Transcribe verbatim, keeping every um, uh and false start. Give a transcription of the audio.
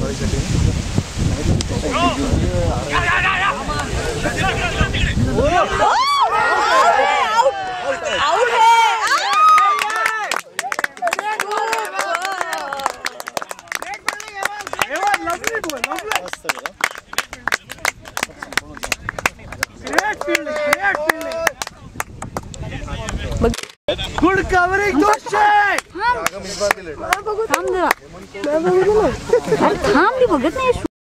Good covering, Doshek! थांब जरा. थांब, मी बघत नाही.